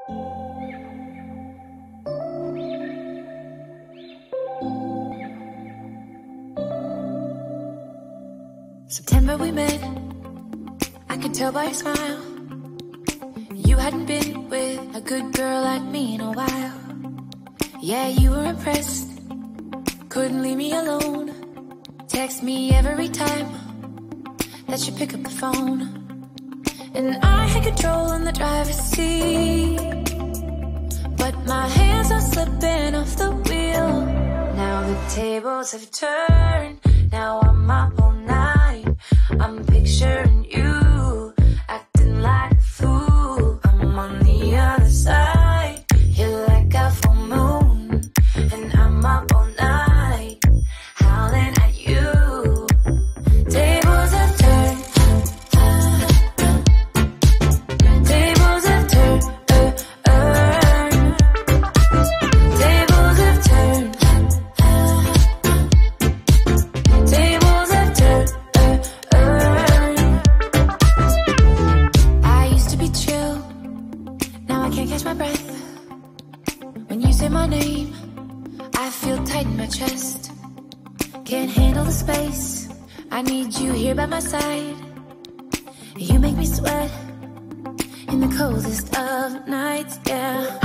September we met, I could tell by your smile. You hadn't been with a good girl like me in a while. Yeah, you were impressed, couldn't leave me alone. Text me every time that you pick up the phone. And I had control in the driver's seat, but my hands are slipping off the wheel. Now the tables have turned, now I'm up all night. I'm picturing you acting like a fool. I'm on the other side, you're like a full moon, and I'm up all night, howling at you. Tables have turned, tables have turned, tables have turned, tables have turned. I used to be chill, now I can't catch my breath. When you say my name, I feel tight in my chest. Can't handle the space, I need you here by my side. You make me sweat in the coldest of nights, yeah.